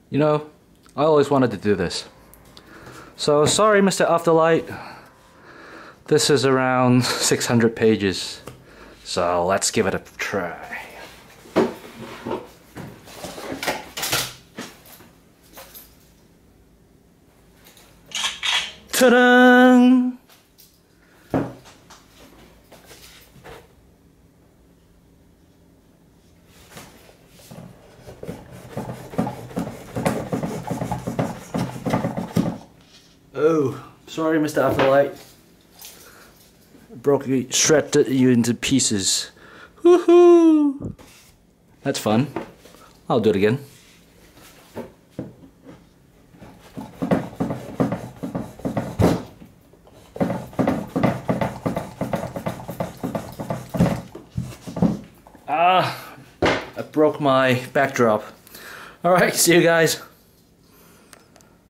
You know, I always wanted to do this. So sorry, Mr. Afterlight. This is around 600 pages. So let's give it a try. Ta-da! Oh, sorry, Mr. Afterlight. Shredded you into pieces. Woohoo! That's fun. I'll do it again. I broke my backdrop. Alright, see you guys.